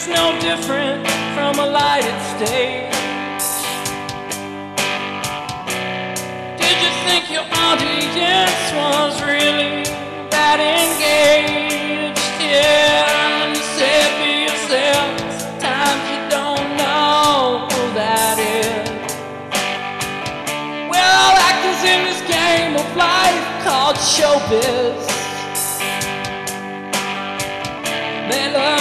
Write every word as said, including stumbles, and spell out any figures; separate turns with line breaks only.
is no different from a lighted stage. Did you think your audience was really that engaged? Yeah, and you said be yourself. Sometimes you don't know who that is. We're all actors in this game of life called showbiz. They love